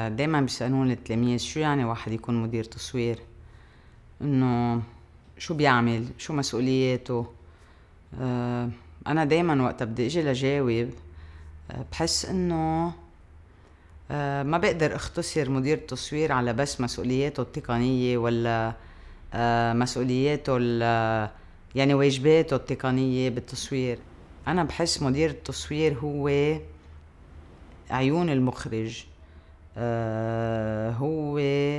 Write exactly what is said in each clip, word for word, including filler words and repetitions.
دايما بيسألوني التلاميذ شو يعني واحد يكون مدير تصوير، انه شو بيعمل، شو مسؤولياته. أه انا دايما وقت بدي اجي لجاوب أه بحس انه أه ما بقدر اختصر مدير التصوير على بس مسؤولياته التقنية ولا أه مسؤولياته يعني واجباته التقنية بالتصوير. انا بحس مدير التصوير هو عيون المخرج، آه هو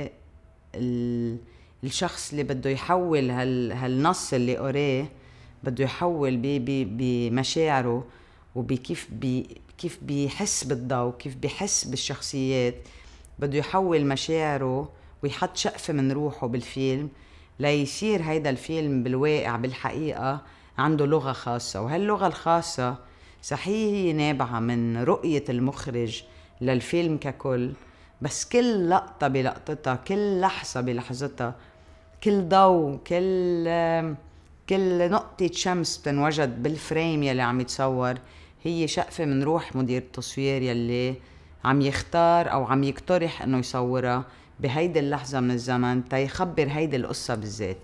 الشخص اللي بده يحول هال هالنص اللي قراه، بده يحول بمشاعره وبكيف بي كيف بيحس بالضوء، كيف بيحس بالشخصيات، بده يحول مشاعره ويحط شقفة من روحه بالفيلم ليصير هيدا الفيلم بالواقع بالحقيقة عنده لغة خاصة. وهاللغة الخاصة صحيح هي نابعة من رؤية المخرج للفيلم ككل، بس كل لقطة بلقطتها، كل لحظة بلحظتها، كل ضوء، كل كل نقطة شمس بتنوجد بالفريم يلي عم يتصور هي شقفة من روح مدير التصوير يلي عم يختار أو عم يقترح إنه يصورها بهيدي اللحظة من الزمن تيخبر هيدي القصة بالذات.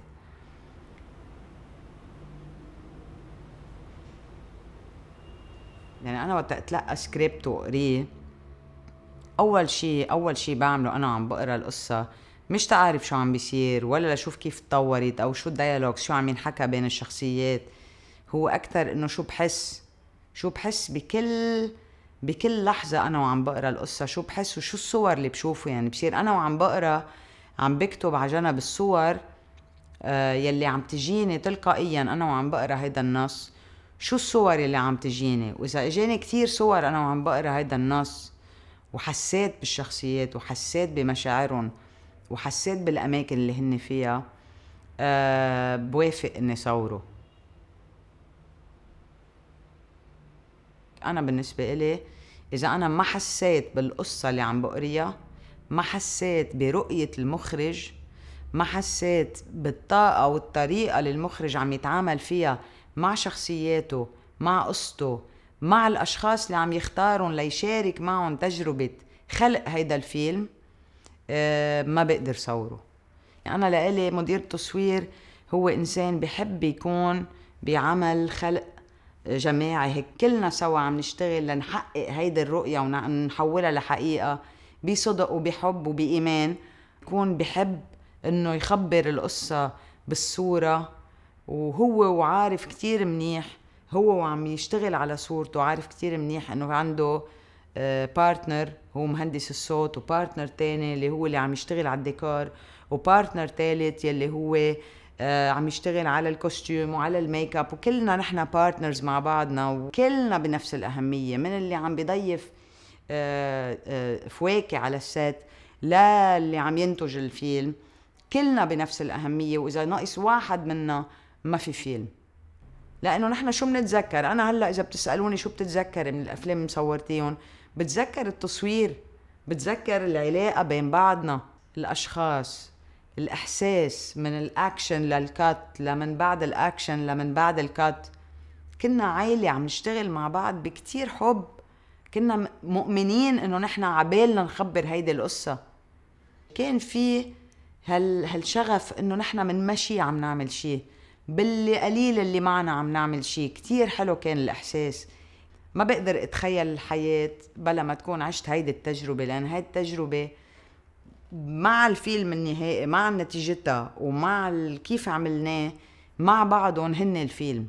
يعني أنا وقت أتلقى سكريبت وقريه، أول شي أول شي بعمله أنا عم بقرا القصة مش تعرف شو عم بيصير ولا لشوف كيف تطورت أو شو الديالوج، شو عم ينحكى بين الشخصيات، هو أكتر إنه شو بحس شو بحس بكل بكل لحظة أنا وعم بقرا القصة، شو بحس وشو الصور اللي بشوفه. يعني بصير أنا وعم بقرا عم بكتب على جنب الصور آه يلي عم تجيني تلقائيا أنا وعم بقرا هيدا النص، شو الصور يلي عم تجيني، وإذا إجاني كتير صور أنا وعم بقرا هيدا النص وحسيت بالشخصيات وحسيت بمشاعرهم وحسيت بالأماكن اللي هن فيها، أه بوافق إني صوره. أنا بالنسبة إلي إذا أنا ما حسيت بالقصة اللي عم بقريها، ما حسيت برؤية المخرج، ما حسيت بالطاقة والطريقة اللي المخرج عم يتعامل فيها مع شخصياته، مع قصته، مع الأشخاص اللي عم يختارون ليشارك معهم تجربة خلق هيدا الفيلم، أه ما بقدر صوره. يعني أنا لإلي مدير تصوير هو إنسان بحب يكون بعمل خلق جماعي، هيك كلنا سوا عم نشتغل لنحقق هيدا الرؤية ونحولها لحقيقة بصدق وبحب وبإيمان. يكون بحب إنه يخبر القصة بالصورة، وهو وعارف كتير منيح، هو وعم يشتغل على صورته عارف كتير منيح إنه عنده بارتنر هو مهندس الصوت، وبارتنر تاني اللي هو اللي عم يشتغل على الديكور، وبارتنر تالت يلي هو آه عم يشتغل على الكوستيوم وعلى الميك اب، وكلنا نحن بارتنرز مع بعضنا وكلنا بنفس الأهمية، من اللي عم بيضيف آه آه فواكه على السات لا اللي عم ينتج الفيلم، كلنا بنفس الأهمية. وإذا ناقص واحد منا ما في فيلم. لأنه نحن شو بنتذكر؟ أنا هلأ إذا بتسألوني شو بتتذكر من الأفلام اللي صورتيهم، بتذكر التصوير، بتذكر العلاقة بين بعضنا، الأشخاص، الإحساس من الأكشن للكات، لمن بعد الأكشن لمن بعد الكات، كنا عائلة عم نشتغل مع بعض بكتير حب، كنا مؤمنين إنه نحن عبالنا نخبر هيدي القصة، كان في هال هالشغف إنه نحن من مشي عم نعمل شي، باللي قليل اللي معنا عم نعمل شي. كتير حلو كان الإحساس. ما بقدر اتخيل الحياة بلا ما تكون عشت هيدي التجربة، لأن هيدي التجربة مع الفيلم النهائي مع نتيجتها ومع كيف عملناه مع بعضهم هن الفيلم.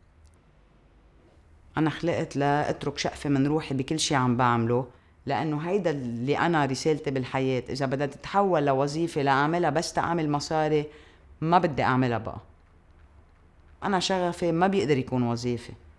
أنا خلقت لأترك شقفة من روحي بكل شي عم بعمله، لأنه هيدا اللي أنا رسالتي بالحياة. إذا بدها تتحول لوظيفة لأعملها بس تعمل مصاري، ما بدي أعملها بقى. أنا شغفي ما بيقدر يكون وظيفة.